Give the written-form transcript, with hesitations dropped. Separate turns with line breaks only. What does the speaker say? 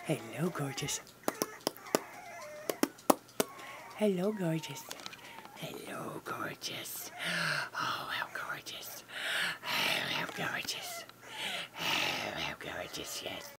Hello, gorgeous. Hello, gorgeous. Hello, gorgeous. Oh, how gorgeous. Oh, how gorgeous. Oh, how gorgeous, yes.